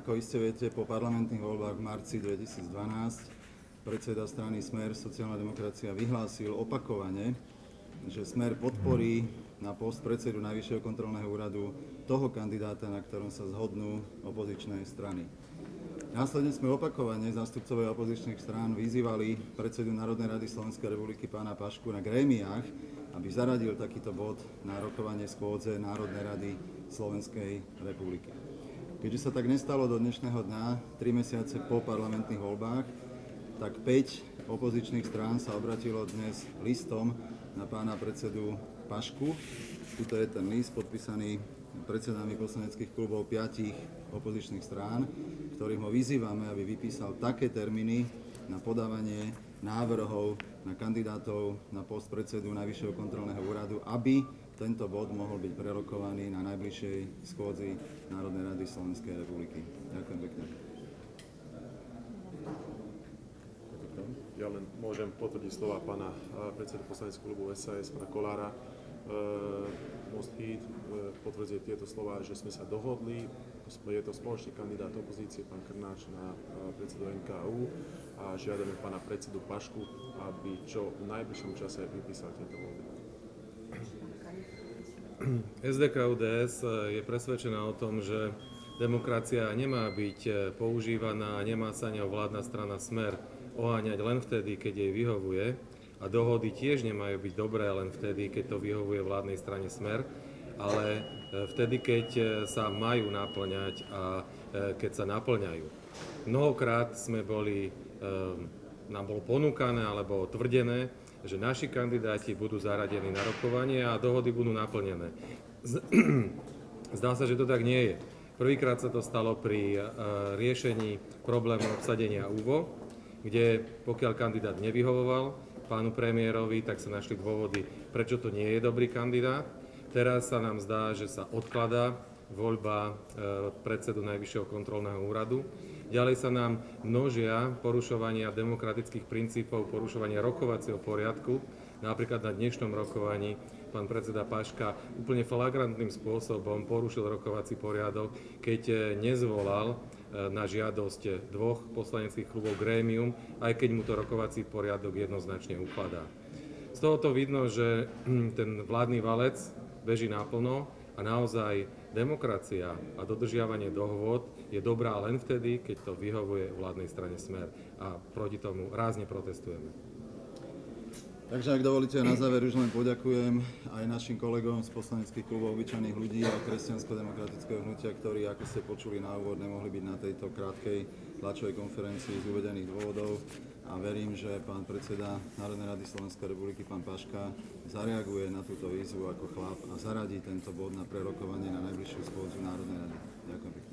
Ako iste viete, po parlamentných voľbách v marci 2012 predseda strany Smer sociálna demokracia vyhlásil opakovane, že Smer podporí na post predsedu Najvyššieho kontrolného úradu toho kandidáta, na ktorom sa zhodnú opozičné strany. Následne sme opakovane zástupcovia opozičných strán vyzývali predsedu Národnej rady Slovenskej republiky pána Pašku na grémiách, aby zaradil takýto bod na rokovanie schôdze Národnej rady Slovenskej republiky. Keďže sa tak nestalo do dnešného dňa, 3 mesiace po parlamentných voľbách, tak 5 opozičných strán sa obratilo dnes listom na pána predsedu Pašku. Tuto je ten list podpísaný predsedami poslaneckých klubov 5 opozičných strán, ktorým ho vyzývame, aby vypísal také termíny na podávanie návrhov na kandidátov na post predsedu Najvyššieho kontrolného úradu, aby tento bod mohol byť prerokovaný na najbližšej schôdzi Národnej rady Slovenskej republiky. Ďakujem pekne. Ja len môžem potvrdiť slova pána predsedu poslaneckého klubu SAS, pána Kollára. Most Híd potvrdzuje tieto slova, že sme sa dohodli. Je to spoločný kandidát opozície, pán Krnáč, na predsedu NKÚ a žiadame pána predsedu Pašku, aby čo v najbližšom čase vypísal tieto voľby. SDK-UDS je presvedčená o tom, že demokracia nemá byť používaná a nemá sa ňou vládna strana Smer oháňať len vtedy, keď jej vyhovuje, a dohody tiež nemajú byť dobré len vtedy, keď to vyhovuje vládnej strane Smer, ale vtedy, keď sa majú naplňať a keď sa naplňajú. Mnohokrát nám bolo ponúkané alebo tvrdené, že naši kandidáti budú zaradení na rokovanie a dohody budú naplnené. Zdá sa, že to tak nie je. Prvýkrát sa to stalo pri riešení problému obsadenia UVO, kde pokiaľ kandidát nevyhovoval pánu premiérovi, tak sa našli dôvody, prečo to nie je dobrý kandidát. Teraz sa nám zdá, že sa odkladá voľba predsedu Najvyššieho kontrolného úradu. Ďalej sa nám množia porušovania demokratických princípov, porušovania rokovacieho poriadku. Napríklad na dnešnom rokovaní pán predseda Paška úplne flagrantným spôsobom porušil rokovací poriadok, keď nezvolal na žiadosť 2 poslaneckých klubov grémium, aj keď mu to rokovací poriadok jednoznačne ukladá. Z tohoto vidno, že ten vládny valec beží naplno a naozaj demokracia a dodržiavanie dohôd je dobrá len vtedy, keď to vyhovuje vládnej strane Smer, a proti tomu rázne protestujeme. Takže ak dovolíte, na záver už len poďakujem aj našim kolegom z poslaneckých klubov Obyčajných ľudí a Kresťansko-demokratického hnutia, ktorí, ako ste počuli na úvod, nemohli byť na tejto krátkej tlačovej konferencii z uvedených dôvodov, a verím, že pán predseda Národnej rady Slovenskej republiky, pán Paška, zareaguje na túto výzvu ako chlap a zaradí tento bod na prerokovanie na najbližšiu schôdzu Národnej rady. Ďakujem pekne.